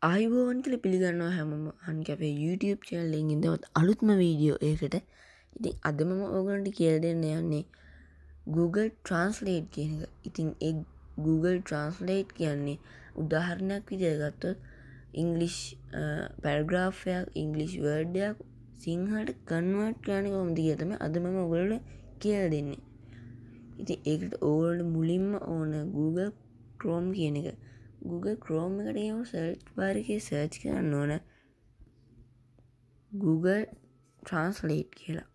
ආයිබෝවන් කියලා පිළිගන්නවා හැමෝම අනික අපේ YouTube channel එකෙන් ඉඳවත් අලුත්ම වීඩියෝ එකකට. ඉතින් අද මම ඔයගොල්ලන්ට කියලා දෙන්න යන්නේ Google Translate කියන එක. ඉතින් ඒ Google Translate කියන්නේ උදාහරණයක් විදිහට ගත්තොත් English paragraph එකක් English word එකක් සිංහලට convert කරන්න කොහොමද කියලා තමයි අද මම ඔයගොල්ලන්ට කියලා දෙන්නේ. ඉතින් ඒකට ඔයගොල්ලන්ට මුලින්ම ඕන Google Chrome කියන එක. Google Chrome එකට ගියම search bar එකේ search කරන්න ඕන Google Translate කියලා.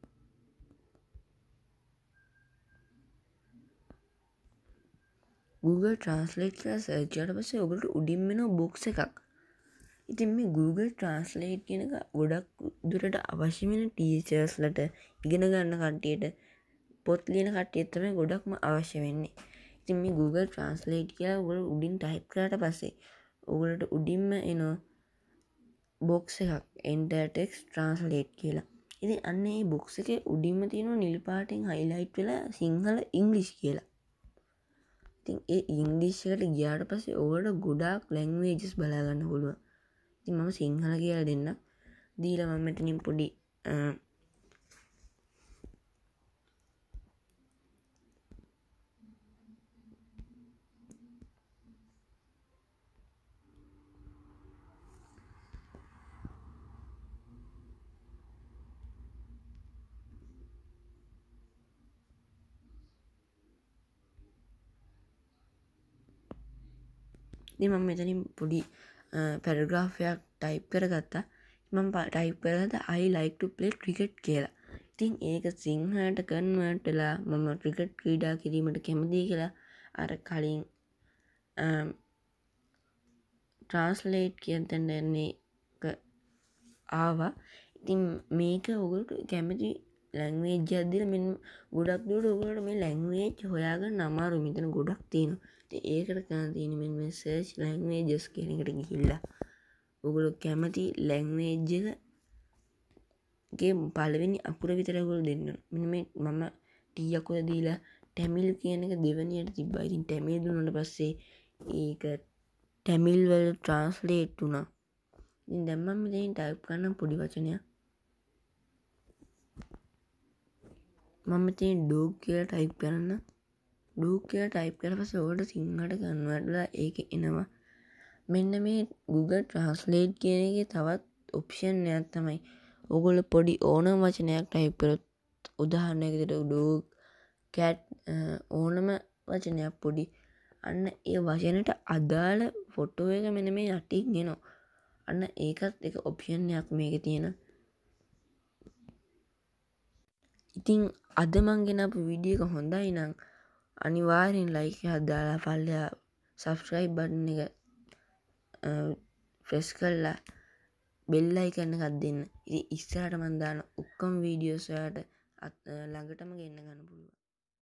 Google Translate කියලා search කරලා පස්සේ ඔයගොල්ලෝ උඩින් එන box එකක්. ඉතින් මේ Google Translate කියන එක ගොඩක් දුරට අවශ්‍ය වෙන ටීචර්ස්ලට ඉගෙන ගන්න කට්ටියට පොත් ලියන කට්ටියට තමයි ගොඩක්ම අවශ්‍ය වෙන්නේ. ඉතින් මේ Google Translate කියලා ඔයගොල්ලෝ උඩින් type කරාට පස්සේ ඔයගොල්ලන්ට උඩින්ම එන box එකක් enter text translate කියලා. ඉතින් අන්න ඒ box එකේ උඩින්ම තියෙනවා නිල් පාටින් highlight වෙලා සිංහල English කියලා. ඉතින් ඒ English එකට ගියාට පස්සේ ඔයගොල්ලෝ ගොඩාක් languages බලා ගන්න පුළුවන්. ඉතින් මම සිංහල කියලා දෙන්නම්. දීලා මම මෙතනින් පොඩි ඉතින් මම මෙතනින් පොඩි පැරග්‍රාෆ් එකක් ටයිප් කරගත්තා. මම ටයිප් කරගත්තා I like to play cricket කියලා. ඉතින් ඒක සිංහලට කන්වර්ට් වෙලා මම ක්‍රිකට් ක්‍රීඩා කිරීමට කැමතියි කියලා අර කලින් translate කියන තැන එන්නේ ආවා. ඉතින් මේක ඔයගොල්ලෝ කැමති ලැන්ග්වේජ් එකක් දීලා මෙන්න ගොඩක් දුරට ඔයගොල්ලෝ මේ ලැන්ග්වේජ් හොයාගන්න අමාරුයි. මෙතන ගොඩක් තියෙනවා. ඉතින් ඒකට කරන්න තියෙන්නේ මෙන්න මේ search languages කියන එකට ගිහිල්ලා ඔයගොල්ලෝ කැමති ලැන්ග්වේජ් එකේ පළවෙනි අකුර විතර ඔයගොල්ලෝ දෙන්න ඕන. මෙන්න මේ මම T අකුර දීලා tamil කියන එක දෙවෙනියට තිබ්බා. ඉතින් tamil දුන්නාට පස්සේ ඒක tamil වලට translate වුණා. ඉතින් දැන් මම මෙතනින් type කරනම් පොඩි වචනයක්. මම මෙතනින් dog කියලා type කරන්න. dog කියලා type කරලා පස්සේ ඔයාලට සිංහලට convert වෙලා ඒක එනවා. මෙන්න මේ Google Translate කියන එකේ තවත් option එකක් තමයි ඔයගොල්ලෝ පොඩි ඕනම වචනයක් type කරොත් උදාහරණයක් විදිහට dog cat ඕනම වචනයක් පොඩි අන්න ඒ වචනට අදාළ ෆොටෝ එක මෙන්න මේ යටින් එනවා. අන්න ඒකත් එක ඔප්ෂන් එකක් මේකේ තියෙන. ඉතින් අද මං ගෙනාපු වීඩියෝ එක හොඳයි නම් අනිවාර්යෙන් like එකක් දාලා පල්ලෙහා subscribe button එක press කරලා bell icon එකක් දෙන්න. ඉතින් ඉස්සරහට මං දාන ඔක්කොම වීඩියෝස් ඔයාලට ළඟටම ගෙන්න ගන්න පුළුවන්.